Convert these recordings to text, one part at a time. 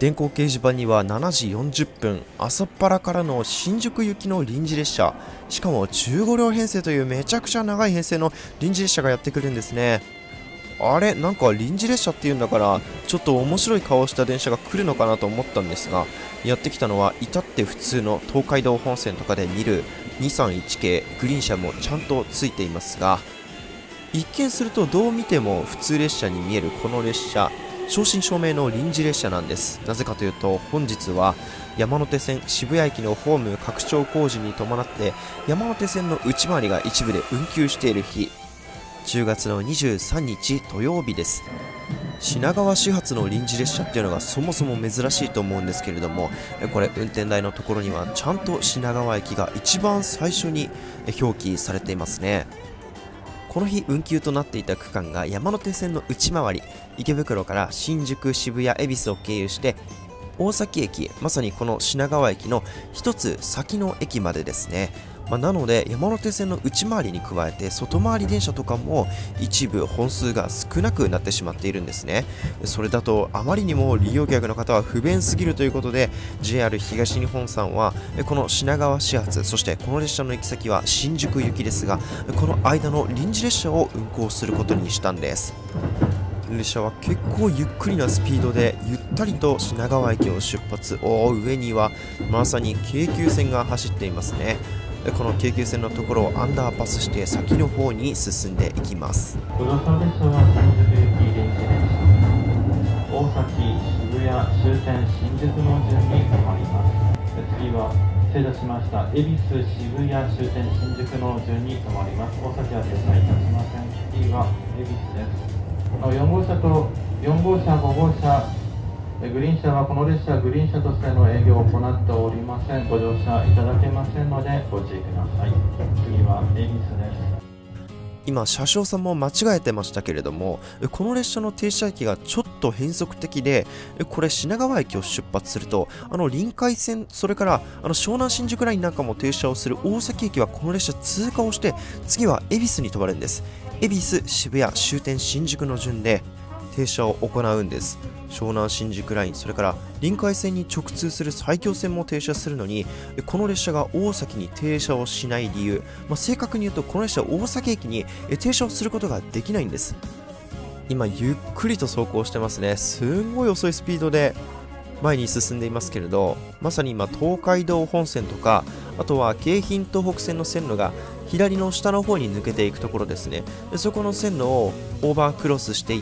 電光掲示板には7時40分、朝っぱらからの新宿行きの臨時列車、しかも15両編成というめちゃくちゃ長い編成の臨時列車がやってくるんですね。あれ、なんか臨時列車っていうんだからちょっと面白い顔をした電車が来るのかなと思ったんですが、やってきたのは至って普通の東海道本線とかで見る231系グリーン車もちゃんとついていますが、一見するとどう見ても普通列車に見えるこの列車、正真正銘の臨時列車なんです。なぜかというと、本日は山手線渋谷駅のホーム拡張工事に伴って山手線の内回りが一部で運休している日、10月の23日土曜日です。品川始発の臨時列車っていうのがそもそも珍しいと思うんですけれども、これ運転台のところにはちゃんと品川駅が一番最初に表記されていますね。この日運休となっていた区間が山手線の内回り、池袋から新宿、渋谷、恵比寿を経由して大崎駅、まさにこの品川駅の一つ先の駅までですね。なので山手線の内回りに加えて外回り電車とかも一部本数が少なくなってしまっているんですね。それだとあまりにも利用客の方は不便すぎるということで、 JR 東日本さんはこの品川始発、そしてこの列車の行き先は新宿行きですが、この間の臨時列車を運行することにしたんです。列車は結構ゆっくりなスピードでゆったりと品川駅を出発。上にはまさに京急線が走っていますね。この京急線のところをアンダーパスして先の方に進んでいきます。 ご乗車列車は新宿行き臨時列車、大崎、渋谷終点新宿の順に止まります。次は失礼いたしました、恵比寿、渋谷終点新宿の順に止まります。大崎は停車いたしません。次は恵比寿です。4号車と4号車、5号車、グリーン車はこの列車グリーン車としての営業を行っておりません。ご乗車いただけませんのでご注意ください。次は恵比寿です。 今車掌さんも間違えてましたけれども、この列車の停車駅がちょっと変則的で、これ品川駅を出発すると臨海線、それから湘南新宿ラインなんかも停車をする大崎駅はこの列車通過をして、次は恵比寿に止まるんです。恵比寿、渋谷終点新宿の順で停車を行うんです。湘南新宿ライン、それから臨海線に直通する埼京線も停車するのに、この列車が大崎に停車をしない理由、正確に言うとこの列車は大崎駅に停車をすることができないんです。今ゆっくりと走行してますね。すんごい遅いスピードで前に進んでいますけれど、まさに今東海道本線とか、あとは京浜東北線の線路が左の下の方に抜けていくところですね。でそこの線路をオーバークロスしていって、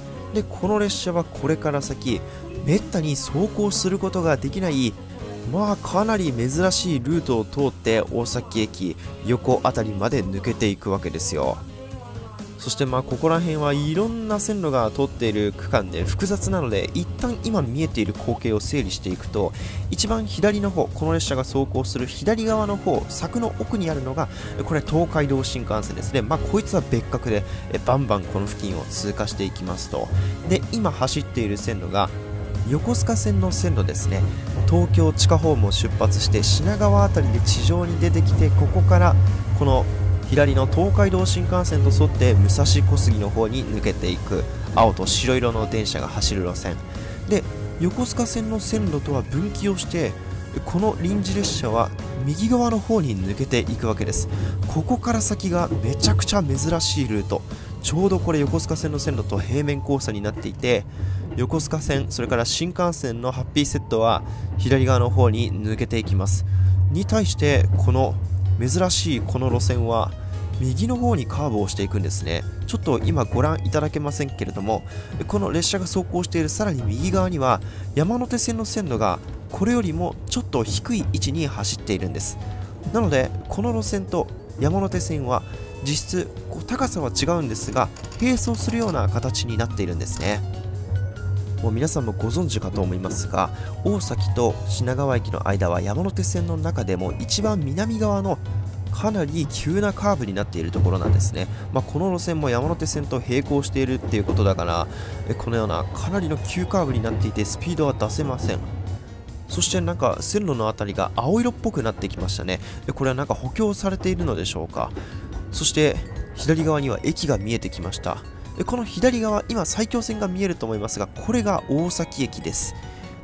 でこの列車はこれから先めったに走行することができない、かなり珍しいルートを通って大崎駅横あたりまで抜けていくわけですよ。そしてここら辺はいろんな線路が通っている区間で複雑なので、一旦今見えている光景を整理していくと、一番左の方、この列車が走行する左側の方、柵の奥にあるのがこれ東海道新幹線ですね。こいつは別格でバンバンこの付近を通過していきますと、で今走っている線路が横須賀線の線路ですね。東京地下ホームを出発して品川あたりで地上に出てきて、ここからこの左の東海道新幹線と沿って武蔵小杉の方に抜けていく青と白色の電車が走る路線で、横須賀線の線路とは分岐をして、この臨時列車は右側の方に抜けていくわけです。ここから先がめちゃくちゃ珍しいルート、ちょうどこれ横須賀線の線路と平面交差になっていて、横須賀線、それから新幹線のハッピーセットは左側の方に抜けていきます。に対してこの珍しいこの路線は右の方にカーブをしていくんですね。ちょっと今ご覧いただけませんけれども、この列車が走行しているさらに右側には山手線の線路がこれよりもちょっと低い位置に走っているんです。なのでこの路線と山手線は実質高さは違うんですが、並走するような形になっているんですね。もう皆さんもご存知かと思いますが、大崎と品川駅の間は山手線の中でも一番南側のかなり急なカーブになっているところなんですね。この路線も山手線と並行しているっていうことだから、このようなかなりの急カーブになっていてスピードは出せません。そして線路のあたりが青色っぽくなってきましたね。これは補強されているのでしょうか。そして左側には駅が見えてきました。この左側、今埼京線が見えると思いますが、これが大崎駅です。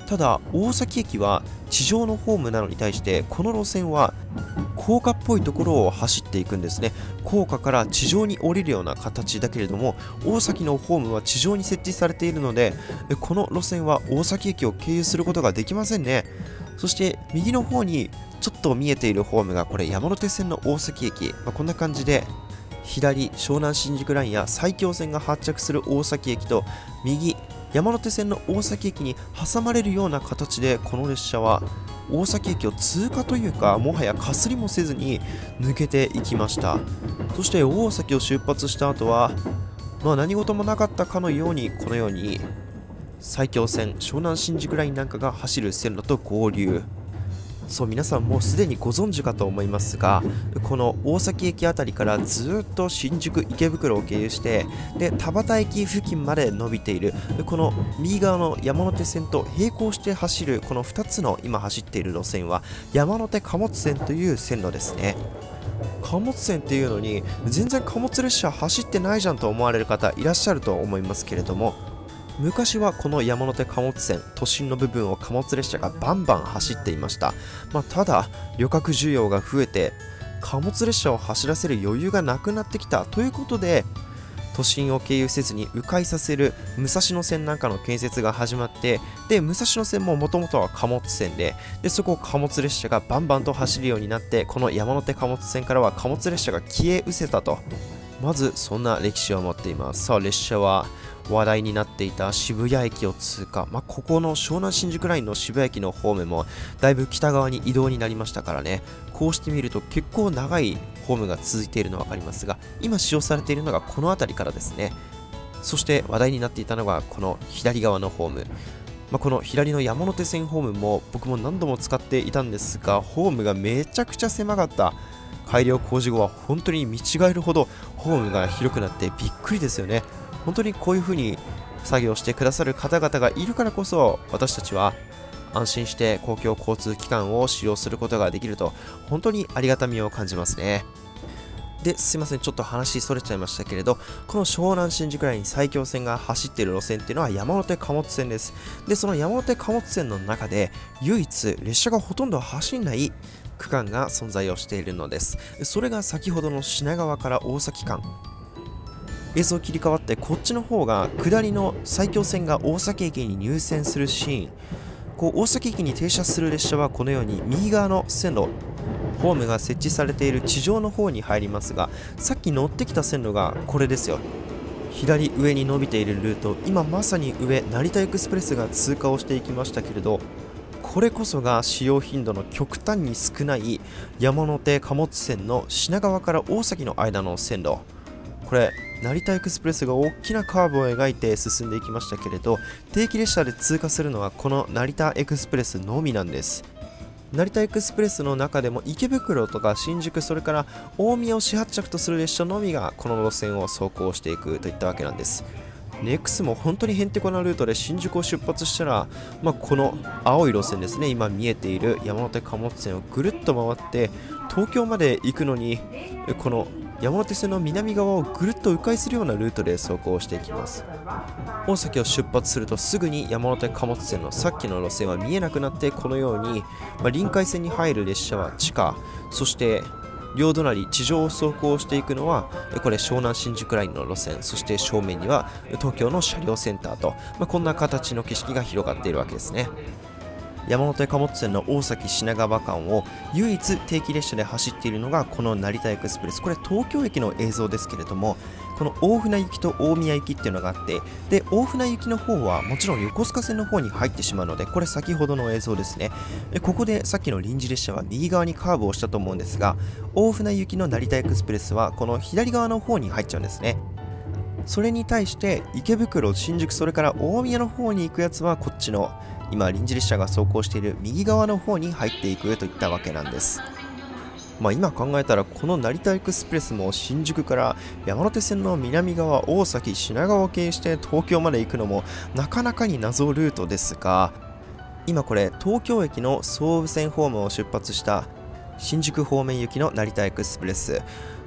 ただ大崎駅は地上のホームなのに対してこの路線は高架っぽいところを走っていくんですね。高架から地上に降りるような形だけれども、大崎のホームは地上に設置されているので、この路線は大崎駅を経由することができませんね。そして右の方にちょっと見えているホームがこれ山手線の大崎駅、こんな感じで左湘南新宿ラインや埼京線が発着する大崎駅と右山手線の大崎駅に挟まれるような形でこの列車は大崎駅を通過というか、もはやかすりもせずに抜けていきました。そして大崎を出発した後は、何事もなかったかのようにこのように埼京線湘南新宿ラインなんかが走る線路と合流。そう、皆さんもうすでにご存知かと思いますが、この大崎駅あたりからずっと新宿池袋を経由してで田端駅付近まで伸びているこの右側の山手線と並行して走るこの2つの今走っている路線は山手貨物線という線路ですね。貨物線っていうのに全然貨物列車走ってないじゃんと思われる方いらっしゃると思いますけれども、昔はこの山手貨物線、都心の部分を貨物列車がバンバン走っていました。ただ旅客需要が増えて貨物列車を走らせる余裕がなくなってきたということで、都心を経由せずに迂回させる武蔵野線なんかの建設が始まって、で武蔵野線ももともとは貨物線で、そこを貨物列車がバンバンと走るようになって、この山手貨物線からは貨物列車が消え失せたと、まずそんな歴史を持っています。さあ列車は話題になっていた渋谷駅を通過、ここの湘南新宿ラインの渋谷駅のホームもだいぶ北側に移動になりましたからね、こうして見ると結構長いホームが続いているのが分かりますが、今使用されているのがこの辺りからですね。そして話題になっていたのがこの左側のホーム、この左の山手線ホームも僕も何度も使っていたんですが、ホームがめちゃくちゃ狭かった。改良工事後は本当に見違えるほどホームが広くなってびっくりですよね。本当にこういう風に作業してくださる方々がいるからこそ、私たちは安心して公共交通機関を使用することができると、本当にありがたみを感じますね。ですいません、ちょっと話それちゃいましたけれど、この湘南新宿ライン埼京線が走っている路線っていうのは山手貨物線です。でその山手貨物線の中で唯一列車がほとんど走んない区間が存在をしているのです。それが先ほどの品川から大崎間。映像切り替わってこっちの方が下りの埼京線が大崎駅に入線するシーン。大崎駅に停車する列車はこのように右側の線路、ホームが設置されている地上の方に入りますが、さっき乗ってきた線路がこれですよ。左上に伸びているルート、今まさに上成田エクスプレスが通過をしていきましたけれど、これこそが使用頻度の極端に少ない山手貨物線の品川から大崎の間の線路。これ成田エクスプレスが大きなカーブを描いて進んでいきましたけれど、定期列車で通過するのはこの成田エクスプレスのみなんです。成田エクスプレスの中でも池袋とか新宿、それから大宮を始発着とする列車のみがこの路線を走行していくといったわけなんです。ネクスも本当にへんてこなルートで新宿を出発したら、この青い路線ですね、今見えている山手貨物線をぐるっと回って東京まで行くのに、この山手線の南側をぐるっと迂回するようなルートで走行していきます。大崎を出発するとすぐに山手貨物線のさっきの路線は見えなくなって、このように、臨海線に入る列車は地下、そして両隣地上を走行していくのはこれ湘南新宿ラインの路線、そして正面には東京の車両センターと、こんな形の景色が広がっているわけですね。山手貨物線の大崎品川間を唯一定期列車で走っているのがこの成田エクスプレス。これ東京駅の映像ですけれども、この大船行きと大宮行きっていうのがあって、で大船行きの方はもちろん横須賀線の方に入ってしまうので、これ先ほどの映像ですね。ここでさっきの臨時列車は右側にカーブをしたと思うんですが、大船行きの成田エクスプレスはこの左側の方に入っちゃうんですね。それに対して池袋、新宿、それから大宮の方に行くやつはこっちの今臨時列車が走行している右側の方に入っていくといったわけなんです。今考えたらこの成田エクスプレスも新宿から山手線の南側大崎品川を経由して東京まで行くのもなかなかに謎ルートですが、今これ東京駅の総武線ホームを出発した新宿方面行きの成田エクスプレス、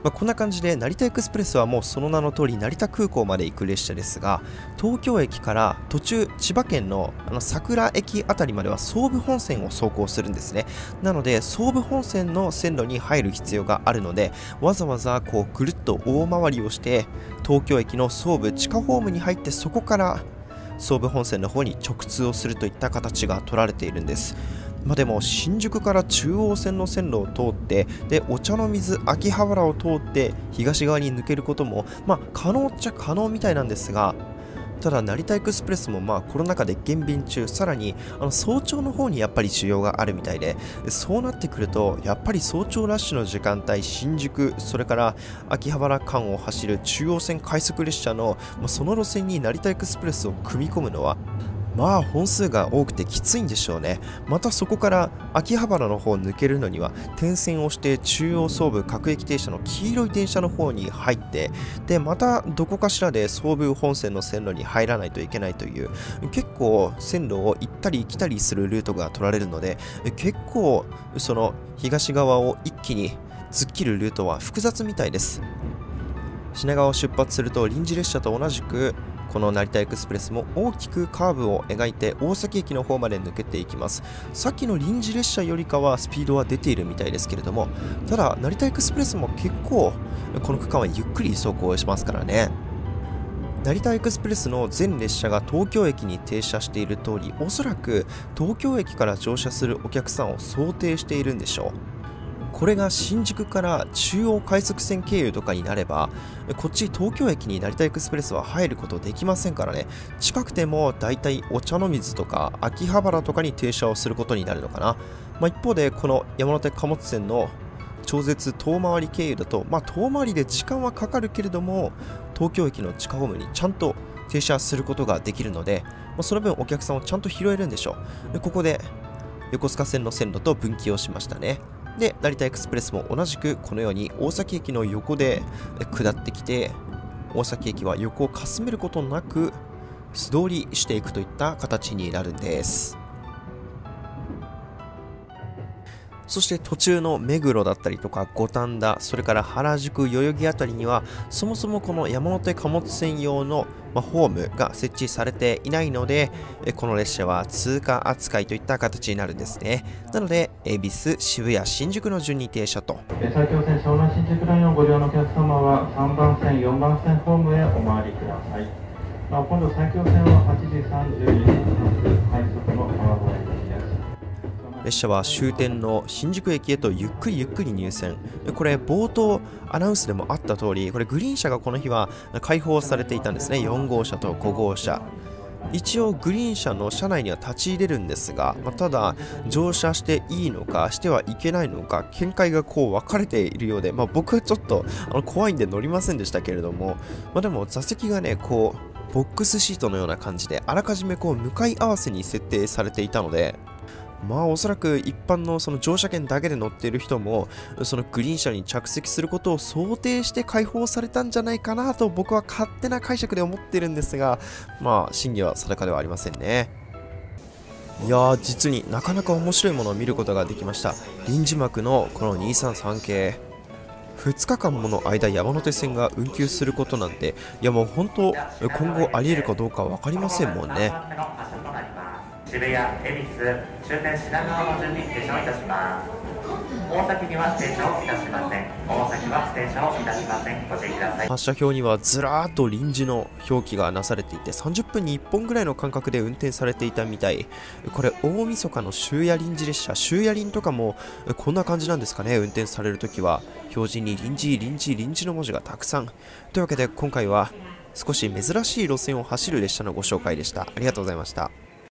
こんな感じで成田エクスプレスはもうその名の通り成田空港まで行く列車ですが、東京駅から途中千葉県の桜駅あたりまでは総武本線を走行するんですね。なので総武本線の線路に入る必要があるので、わざわざこうぐるっと大回りをして東京駅の総武地下ホームに入って、そこから総武本線の方に直通をするといった形が取られているんです。でも新宿から中央線の線路を通って、でお茶の水秋葉原を通って東側に抜けることも可能っちゃ可能みたいなんですが、ただ成田エクスプレスもコロナ禍で減便中、さらに早朝の方にやっぱり需要があるみたいで、そうなってくるとやっぱり早朝ラッシュの時間帯、新宿それから秋葉原間を走る中央線快速列車のその路線に成田エクスプレスを組み込むのは本数が多くてきついんでしょうね。またそこから秋葉原の方を抜けるのには点線をして中央総武各駅停車の黄色い電車の方に入って、でまたどこかしらで総武本線の線路に入らないといけないという、結構線路を行ったり来たりするルートが取られるので、結構その東側を一気に突っ切るルートは複雑みたいです。品川を出発すると臨時列車と同じくこの成田エクスプレスも大きくカーブを描いて大崎駅の方まで抜けていきます。さっきの臨時列車よりかはスピードは出ているみたいですけれども、ただ成田エクスプレスも結構この区間はゆっくり走行しますからね。成田エクスプレスの全列車が東京駅に停車している通り、おそらく東京駅から乗車するお客さんを想定しているんでしょう。これが新宿から中央快速線経由とかになれば、こっち東京駅に成田エクスプレスは入ることできませんからね。近くてもだいたいお茶の水とか秋葉原とかに停車をすることになるのかな。一方でこの山手貨物線の超絶遠回り経由だと、遠回りで時間はかかるけれども東京駅の地下ホームにちゃんと停車することができるので、その分お客さんをちゃんと拾えるんでしょう。でここで横須賀線の線路と分岐をしましたね。で成田エクスプレスも同じくこのように大崎駅の横で下ってきて、大崎駅は横をかすめることなく素通りしていくといった形になるんです。そして途中の目黒だったりとか五反田、それから原宿、代々木あたりにはそもそもこの山手貨物線用のホームが設置されていないので、この列車は通過扱いといった形になるんですね。なので恵比寿、渋谷、新宿の順に停車と。 埼京線湘南新宿ラインをご利用のお客様は3番線、4番線ホームへお回りください。今度埼京線は8時32分発快速の川越行きです。 列車は終点の新宿駅へとゆっくりゆっくり入線。これ冒頭アナウンスでもあった通り、これグリーン車がこの日は開放されていたんですね。4号車と5号車。一応グリーン車の車内には立ち入れるんですが、ただ乗車していいのかしてはいけないのか見解がこう分かれているようで、僕はちょっと怖いんで乗りませんでしたけれども、でも座席がねこうボックスシートのような感じであらかじめこう向かい合わせに設定されていたので、おそらく一般のその乗車券だけで乗っている人もそのグリーン車に着席することを想定して開放されたんじゃないかなと僕は勝手な解釈で思ってるんですが、真偽は定かではありませんね。いやー、実になかなか面白いものを見ることができました。臨時幕のこの233系2日間もの間山手線が運休することなんて、もう本当今後あり得るかどうか分かりませんもんね。 渋谷、恵比寿、終点品川の順に停車をいたします。大崎には停車をいたしません。大崎は停車をいたしません。ご注意ください。 発車表にはずらーっと臨時の表記がなされていて、30分に1本ぐらいの間隔で運転されていたみたい。これ大晦日の終夜臨時列車、終夜臨とかもこんな感じなんですかね。運転されるときは表示に臨時臨時臨時の文字がたくさん。というわけで今回は少し珍しい路線を走る列車のご紹介でした。ありがとうございました。